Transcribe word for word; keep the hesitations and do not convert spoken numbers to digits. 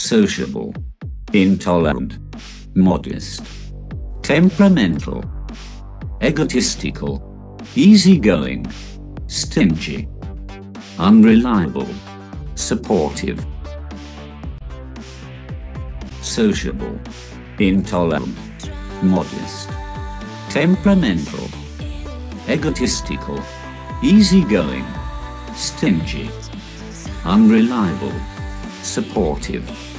sociable, intolerant, modest, temperamental, egotistical, easygoing, stingy, unreliable, supportive, sociable, intolerant, modest, temperamental, egotistical, easygoing, stingy, unreliable, supportive.